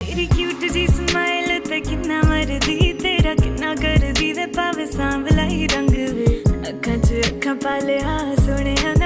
तेरी क्यूट जी स्माइल ते किन्ना मरदी, तेरा किन्ना करदी वे पावे सांवला ही रंग वे, अखां च अखां पालिया सोहणिया